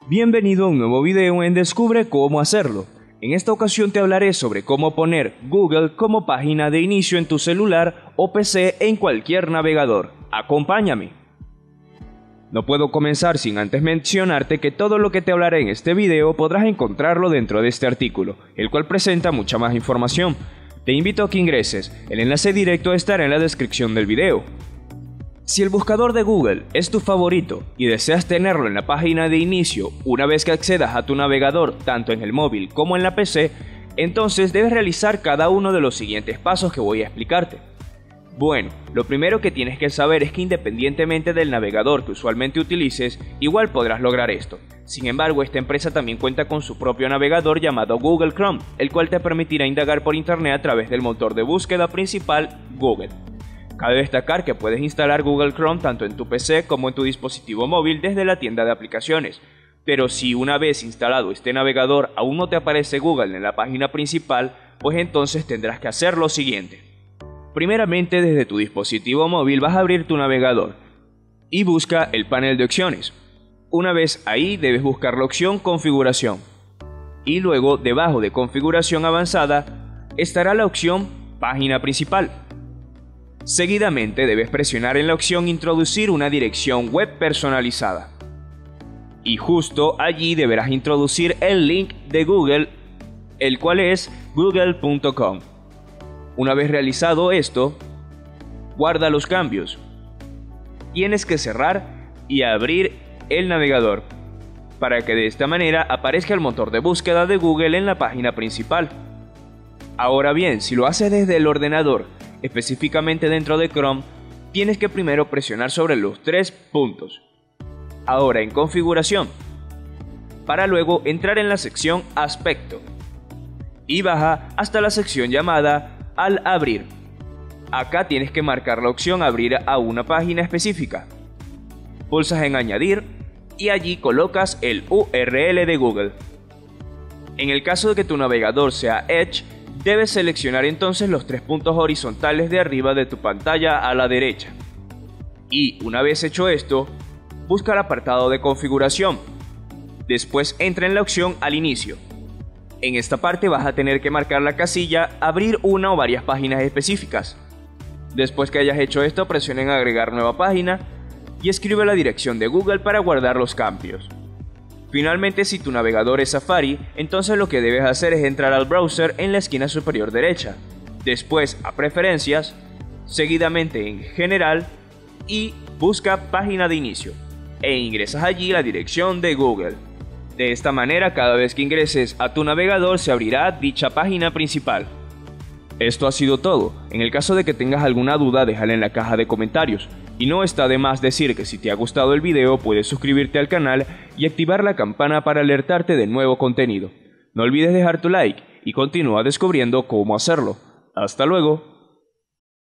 Bienvenido a un nuevo video en Descubre cómo hacerlo. En esta ocasión te hablaré sobre cómo poner Google como página de inicio en tu celular o PC en cualquier navegador. Acompáñame. No puedo comenzar sin antes mencionarte que todo lo que te hablaré en este video podrás encontrarlo dentro de este artículo, el cual presenta mucha más información. Te invito a que ingreses, el enlace directo estará en la descripción del video. Si el buscador de Google es tu favorito y deseas tenerlo en la página de inicio una vez que accedas a tu navegador tanto en el móvil como en la PC, entonces debes realizar cada uno de los siguientes pasos que voy a explicarte. Bueno, lo primero que tienes que saber es que independientemente del navegador que usualmente utilices, igual podrás lograr esto. Sin embargo, esta empresa también cuenta con su propio navegador llamado Google Chrome, el cual te permitirá indagar por internet a través del motor de búsqueda principal Google. Cabe destacar que puedes instalar Google Chrome tanto en tu PC como en tu dispositivo móvil desde la tienda de aplicaciones. Pero si una vez instalado este navegador aún no te aparece Google en la página principal, pues entonces tendrás que hacer lo siguiente. Primeramente, desde tu dispositivo móvil vas a abrir tu navegador y busca el panel de opciones. Una vez ahí debes buscar la opción Configuración. Y luego debajo de Configuración avanzada estará la opción Página principal. Seguidamente debes presionar en la opción Introducir una dirección web personalizada. Y justo allí deberás introducir el link de Google, el cual es google.com. Una vez realizado esto, guarda los cambios. Tienes que cerrar y abrir el navegador, para que de esta manera aparezca el motor de búsqueda de Google en la página principal. Ahora bien, si lo haces desde el ordenador, específicamente dentro de Chrome, tienes que primero presionar sobre los tres puntos. Ahora en Configuración, para luego entrar en la sección Aspecto y baja hasta la sección llamada Al abrir. Acá tienes que marcar la opción Abrir a una página específica. Pulsas en Añadir y allí colocas el URL de Google. En el caso de que tu navegador sea Edge, debes seleccionar entonces los tres puntos horizontales de arriba de tu pantalla a la derecha. Y una vez hecho esto, busca el apartado de configuración. Después entra en la opción al inicio. En esta parte vas a tener que marcar la casilla Abrir una o varias páginas específicas. Después que hayas hecho esto, presiona en Agregar nueva página y escribe la dirección de Google para guardar los cambios. Finalmente, si tu navegador es Safari, entonces lo que debes hacer es entrar al browser en la esquina superior derecha, después a Preferencias, seguidamente en General y busca Página de inicio, e ingresas allí la dirección de Google. De esta manera, cada vez que ingreses a tu navegador se abrirá dicha página principal. Esto ha sido todo. En el caso de que tengas alguna duda, déjala en la caja de comentarios. Y no está de más decir que si te ha gustado el video puedes suscribirte al canal y activar la campana para alertarte de nuevo contenido. No olvides dejar tu like y continúa descubriendo cómo hacerlo. ¡Hasta luego!